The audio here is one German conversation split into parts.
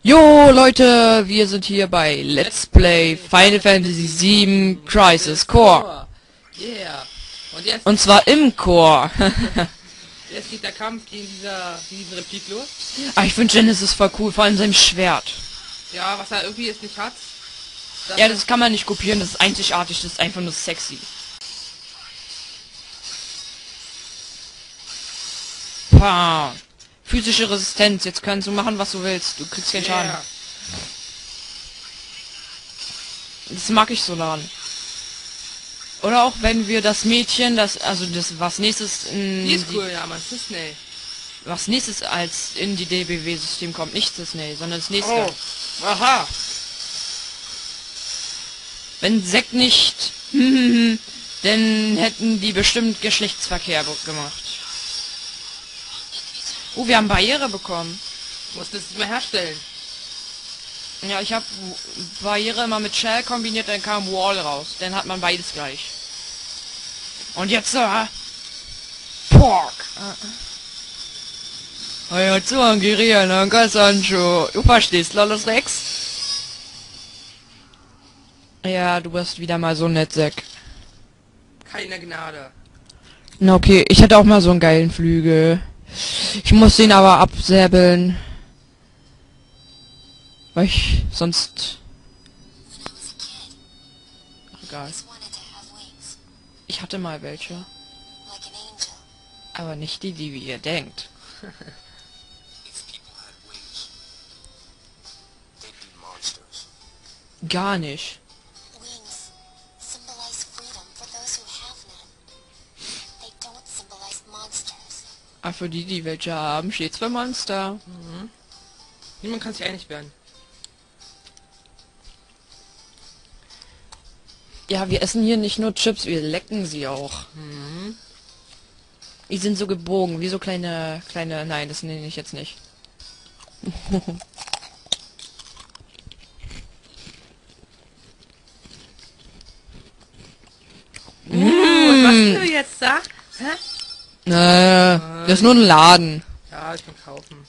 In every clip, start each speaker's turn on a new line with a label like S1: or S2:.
S1: Jo Leute, wir sind hier bei Let's Play Final Fantasy VII Crisis Core.
S2: Yeah.
S1: Und zwar im Core.
S2: Jetzt geht der Kampf gegen diesen Replik los.
S1: Ah, ich finde Genesis voll cool, vor allem sein Schwert.
S2: Ja, was er irgendwie jetzt nicht hat.
S1: Ja, das kann man nicht kopieren, das ist einzigartig, das ist einfach nur sexy. Pah. Physische Resistenz, jetzt kannst du machen, was du willst. Du kriegst keinen Schaden. Das mag ich so laden. Oder auch wenn wir das Mädchen, was nächstes in
S2: Die ist cool, ja, man, Disney.
S1: Was nächstes als in die DBW-System kommt, nicht Disney, sondern das nächste.
S2: Oh. Aha.
S1: Wenn Zack nicht, dann hätten die bestimmt Geschlechtsverkehr gemacht. Wir haben Barriere bekommen.
S2: Muss das mal herstellen.
S1: Ja, ich habe Barriere immer mit Shell kombiniert, dann kam Wall raus. Dann hat man beides gleich. Und jetzt Pork. Ja, zu Angerieren, danke Sancho. Du verstehst, Lollos Rex? Ja, du bist wieder mal so nett, Zack.
S2: Keine Gnade.
S1: Na okay, ich hätte auch mal so einen geilen Flügel. Ich muss ihn aber absäbeln. Weil ich sonst... Ach, egal. Ich hatte mal welche. Aber nicht die, wie ihr denkt. Gar nicht. Aber für die welche haben, steht's für Monster.
S2: Mhm. Niemand kann sich einig werden.
S1: Ja, wir essen hier nicht nur Chips, wir lecken sie auch.
S2: Mhm.
S1: Die sind so gebogen, wie so kleine, nein, das nenne ich jetzt nicht.
S2: Was machst du jetzt da? Hä?
S1: Das ist nur ein Laden.
S2: Ja, ich kann kaufen.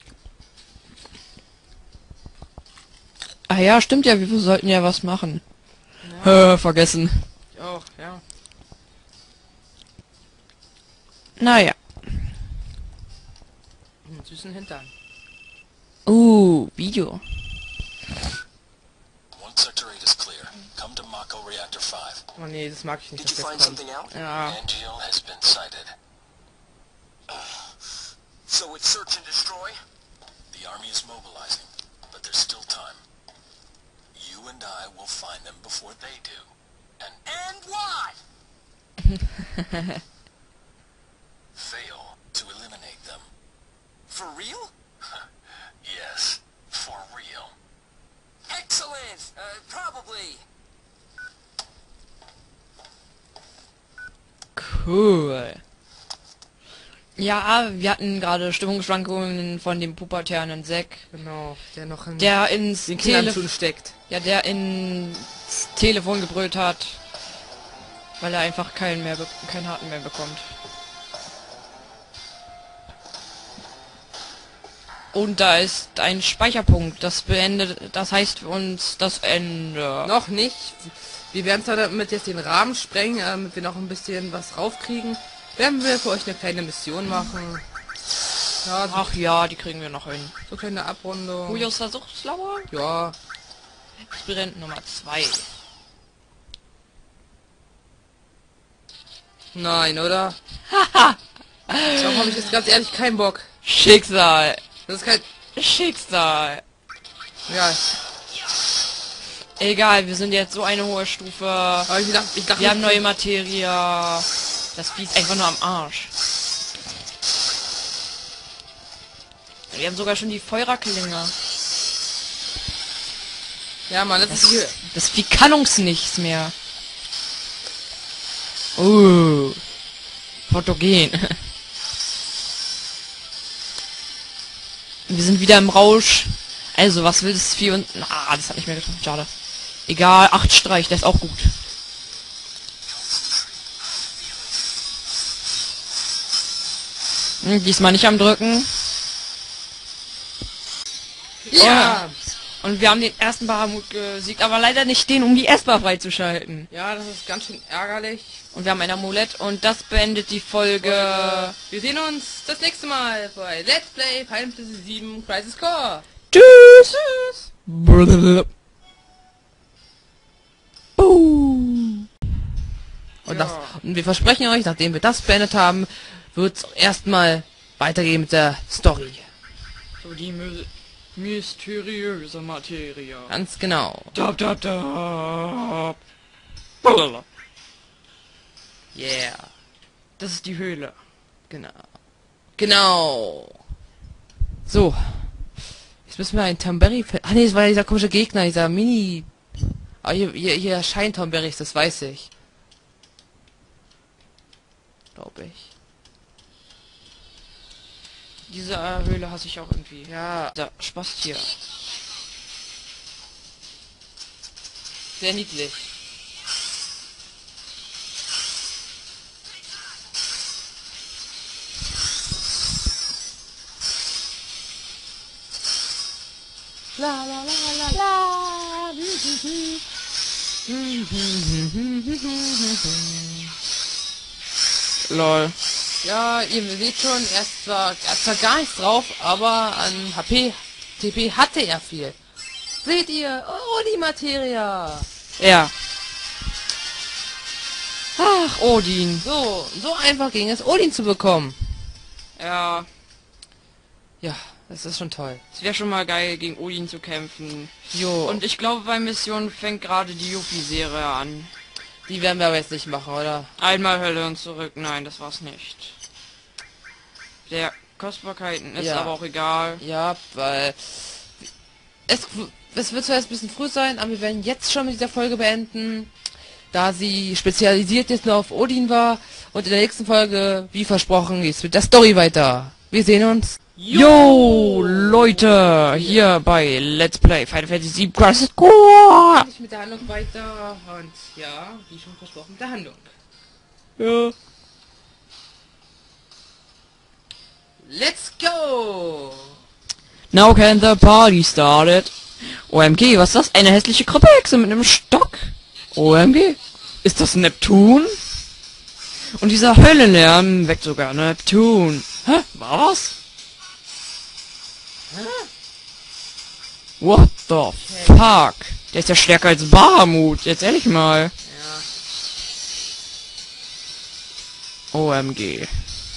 S1: Ah ja, stimmt ja, wir sollten ja was machen.
S2: Ja.
S1: Vergessen.
S2: Ich auch, ja.
S1: Naja.
S2: Süßen Hintern.
S1: Video.
S3: Once sector 8 is clear, come to Mako Reactor 5.
S2: Oh nee, das mag ich nicht.
S3: Did you
S2: dass
S3: find
S2: das kommt.
S3: something out?
S1: Ja.
S3: Angeal has been sighted. So it's search and destroy? The army is mobilizing, but there's still time. You and I will find them before they do. And what? Fail to eliminate them. For real? Yes, for real. Excellent! Probably.
S1: Cool. Ja, wir hatten gerade Stimmungsschwankungen von dem pubertären Zack,
S2: Genau, der noch in
S1: der ins
S2: den Kinderschuhen steckt.
S1: Ja, der ins Telefon gebrüllt hat, weil er einfach keinen Harten mehr bekommt. Und da ist ein Speicherpunkt, das heißt für uns das Ende.
S2: Noch nicht. Wir werden zwar damit jetzt den Rahmen sprengen, damit wir noch ein bisschen was raufkriegen. Werden wir für euch eine kleine Mission machen. Ja,
S1: Ach ja, die kriegen wir noch hin.
S2: so kleine Abrundung.
S1: Julius Versuchslauer?
S2: Ja.
S1: Experiment Nummer 2.
S2: Nein, oder? Haha! Darauf habe ich jetzt ganz ehrlich keinen Bock.
S1: Schicksal.
S2: Das ist kein...
S1: Schicksal.
S2: Ja.
S1: Egal, wir sind jetzt so eine hohe Stufe.
S2: Aber ich dachte
S1: Wir haben neue Materie. Das Vieh ist einfach nur am Arsch. Wir haben sogar schon die Feuerklinge.
S2: Ja, Mann, das ist hier...
S1: Das Vieh kann uns nichts mehr. Fotogen. Wir sind wieder im Rausch. Also, was will das Vieh und... das hat nicht mehr getroffen. Schade. Egal, 8 Streich, der ist auch gut. Diesmal nicht am Drücken.
S2: Ja!
S1: Und wir haben den ersten Bahamut gesiegt, aber leider nicht den, um die S-Bar freizuschalten.
S2: Ja, das ist ganz schön ärgerlich.
S1: Und wir haben ein Amulett und das beendet die Folge.
S2: Wir sehen uns das nächste Mal bei Let's Play Final Fantasy 7 Crisis Core.
S1: Tschüss!
S2: Und, und wir versprechen euch, nachdem wir das beendet haben, wird es erstmal weitergehen mit der Story.
S1: So die mysteriöse Materie.
S2: Ganz genau.
S1: Dab, dab, dab.
S2: Yeah.
S1: Das ist die Höhle.
S2: Genau. Genau. So. Jetzt müssen wir einen Tomberry... Ah ne, das war ja dieser komische Gegner, dieser Mini... Ah, hier erscheint Tomberrys, das weiß ich. Glaube ich.
S1: Diese Höhle hasse ich auch irgendwie.
S2: Ja.
S1: Der Spast hier.
S2: Sehr niedlich. La la la la la.
S1: Lol.
S2: Ja, ihr seht schon, er hat zwar gar nichts drauf, aber an TP hatte er viel. Seht ihr? Oh, die Materia.
S1: Ja. Ach, Odin.
S2: So einfach ging es, Odin zu bekommen.
S1: Ja.
S2: Ja, das ist schon toll.
S1: Es wäre schon mal geil, gegen Odin zu kämpfen.
S2: Jo.
S1: Und ich glaube, bei Mission fängt gerade die Yuffie-Serie an.
S2: Die werden wir aber jetzt nicht machen, oder?
S1: Einmal Hölle und zurück. Nein, das war's nicht. Der Kostbarkeiten ist
S2: Ja.
S1: aber auch egal.
S2: Ja, weil... Es wird zwar jetzt ein bisschen früh sein, aber wir werden jetzt schon mit dieser Folge beenden, da sie spezialisiert jetzt nur auf Odin war. Und in der nächsten Folge, wie versprochen, geht's mit der Story weiter. Wir sehen uns.
S1: Yo, Leute, hier bei Let's Play Final Fantasy 7 Crisis Core.
S2: Mit der Handlung weiter und ja, wie schon versprochen, mit der Handlung.
S1: Ja.
S2: Let's go!
S1: Now can the party started. OMG, was ist das? Eine hässliche Krüppelhexe mit einem Stock. OMG, ist das Neptun? Und dieser Höllenlärm weckt sogar Neptun. Hä? War was? What the fuck? Der ist ja stärker als Bahamut, jetzt ehrlich mal.
S2: Ja.
S1: OMG.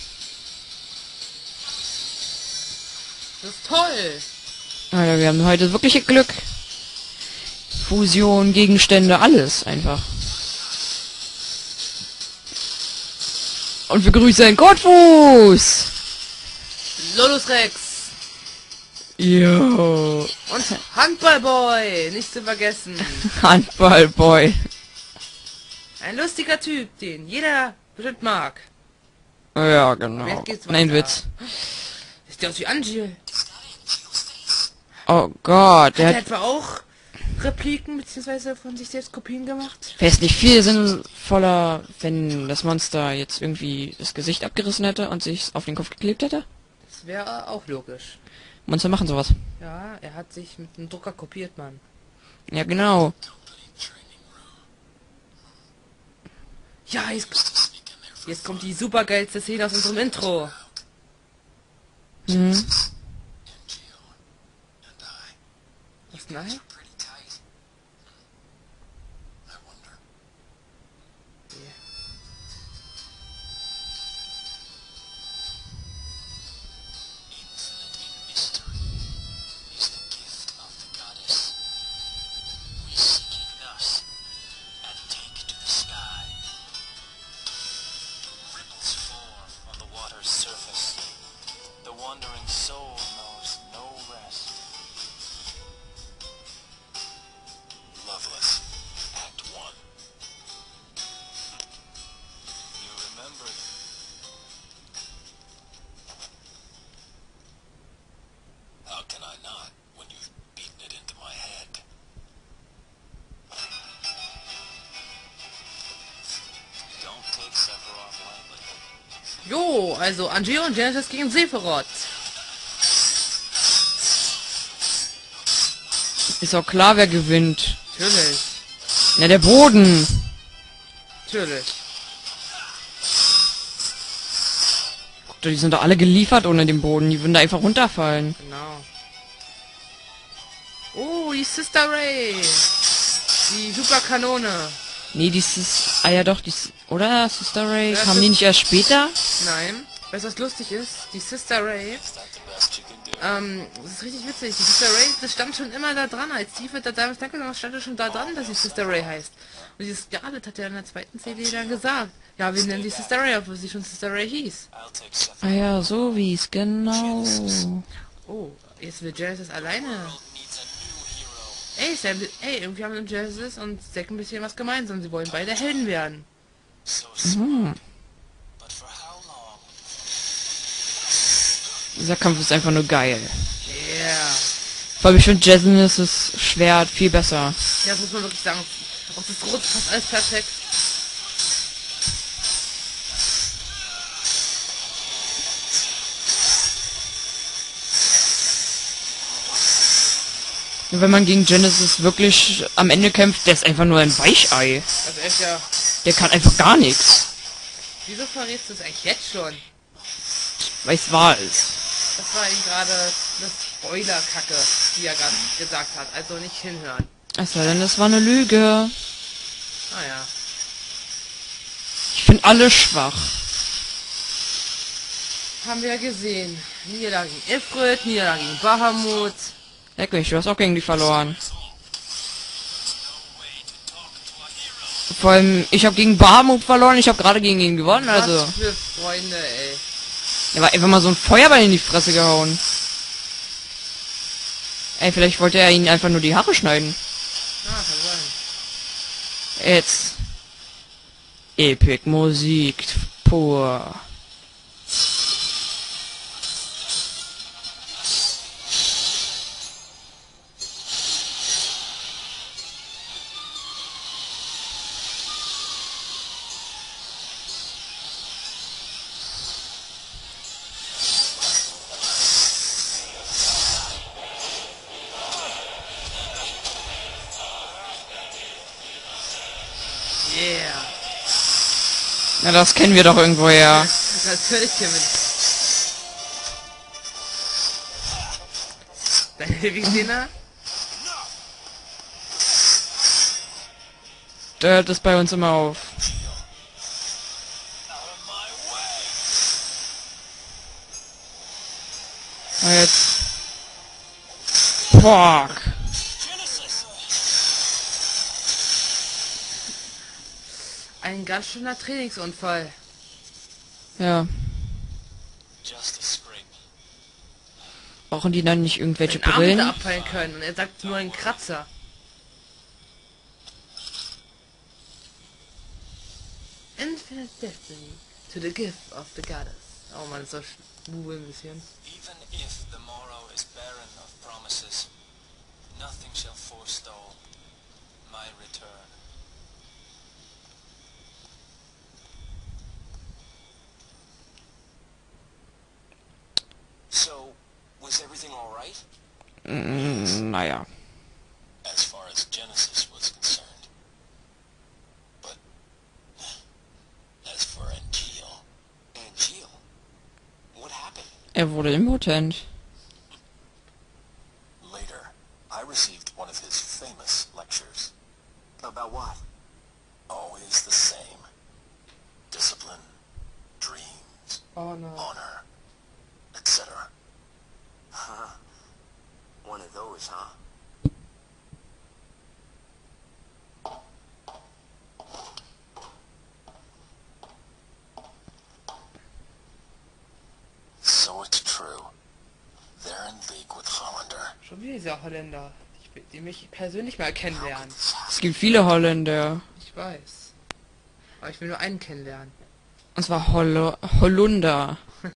S2: Das ist toll!
S1: Alter, wir haben heute wirklich Glück. Fusion, Gegenstände, alles einfach. Und wir grüßen Gottfuß!
S2: Lolus Rex!
S1: Jo.
S2: Und Handballboy! Nicht zu vergessen!
S1: Handballboy.
S2: Ein lustiger Typ, den jeder bestimmt mag.
S1: Ja, genau.
S2: Jetzt geht's
S1: Nein,
S2: weiter.
S1: Witz.
S2: Ist der aus wie Angie?
S1: Oh Gott,
S2: Der
S1: der
S2: hat
S1: hat
S2: etwa auch Repliken bzw. von sich selbst Kopien gemacht?
S1: wesentlich viel sinnvoller, wenn das Monster jetzt irgendwie das Gesicht abgerissen hätte und sich auf den Kopf geklebt hätte.
S2: Das wäre auch logisch.
S1: Monster machen sowas.
S2: Ja, er hat sich mit einem Drucker kopiert, Mann.
S1: Ja, genau.
S2: Ja, jetzt kommt die supergeilste Szene aus unserem Intro.
S1: Mhm.
S2: Was, nein?
S3: Loveless, Act 1. You remember? How can I not, when you've beaten it into my head? Don't take Sephiroth lightly.
S2: Jo, also Angie und Genesis gegen Sephiroth.
S1: Ist auch klar, wer gewinnt.
S2: Natürlich.
S1: Na, der Boden.
S2: Natürlich.
S1: Guck doch, die sind doch alle geliefert ohne den Boden. Die würden da einfach runterfallen.
S2: Genau. Oh, die Sister Ray. Die Superkanone.
S1: Nee, dieses... Ah ja doch, oder? Sister Ray?
S2: Ja,
S1: Kamen die nicht erst später?
S2: Nein. Weißt du, was lustig ist? Die Sister Ray,
S3: Is that the best you can do?
S2: das ist richtig witzig. Die Sister Ray, das stand schon immer da dran. Als Steve da damals danke, stand ja schon da dran, dass sie Sister Ray heißt. Und dieses Scarlet hat ja in der zweiten CD dann gesagt. Ja, wir nennen die Sister Ray, obwohl sie schon Sister Ray hieß.
S3: I'll take Seth.
S1: Ah ja, so wie es, genau.
S2: Oh, jetzt will Genesis alleine.
S3: Needs a new hero.
S2: Ey, Sam, ey, irgendwie haben Genesis und Zack ein bisschen was gemeinsam. Sie wollen beide Helden werden.
S3: So smart. But for how long?
S1: Dieser Kampf ist einfach nur geil.
S2: Yeah.
S1: Vor allem, ich finde Genesis Schwert viel besser.
S2: Ja, das muss man wirklich sagen. Auch das Rot passt alles perfekt.
S1: Nur wenn man gegen Genesis wirklich am Ende kämpft, der ist einfach nur ein Weichei.
S2: Also echt ja.
S1: Der kann einfach gar nichts.
S2: Wieso verrätst du es eigentlich jetzt schon?
S1: Weil es wahr ist.
S2: Das war eben gerade eine Spoiler-Kacke, die er gerade gesagt hat. Also nicht hinhören.
S1: Es sei denn, das war eine Lüge.
S2: Naja.
S1: Ich finde alle schwach.
S2: Haben wir ja gesehen. Niederlage gegen Ifrit, Niederlage gegen Bahamut.
S1: Leck mich, du hast auch gegen die verloren. Vor allem, ich habe gegen Bahamut verloren, ich habe gerade gegen ihn gewonnen, also.
S2: Was für Freunde, ey.
S1: Er war einfach mal so ein Feuerball in die Fresse gehauen. Ey, vielleicht wollte er ihn einfach nur die Haare schneiden.
S2: Ah, kann sein.
S1: Jetzt. Epic Musik pur.
S2: Yeah.
S1: Na, das kennen wir doch irgendwoher.
S2: Natürlich, Kevin. Deine Lieblingsdiener?
S1: Der hört es bei uns immer auf. Na jetzt. Fuck.
S2: Ein ganz schöner Trainingsunfall.
S1: Ja.
S3: Just a scrape.
S1: Brauchen die dann nicht irgendwelche
S2: Den Arm hätte
S1: Brillen?
S2: abfallen können und er sagt nur ein Kratzer. Infinite Destiny to the gift of the goddess. Oh man, ist so schwul ein bisschen.
S3: Even if the morrow is barren of promises, nothing shall forestall my return. So, was everything all right?
S1: Naja.
S3: As far as Genesis was concerned. But as for Angeal... Angeal? What happened?
S1: Er wurde impotent.
S3: Later, I received one of his famous lectures. About what? Always the same. Discipline, dreams,
S2: Oh no.
S3: honor, etc.
S4: Huh. One of those, huh?
S3: So it's true. They're in league with Hollander.
S2: Schon wieder dieser Holländer. Ich will die mich persönlich mal kennenlernen.
S1: Es gibt viele Holländer.
S2: Ich weiß. Aber ich will nur einen kennenlernen.
S1: Und zwar Hollunder.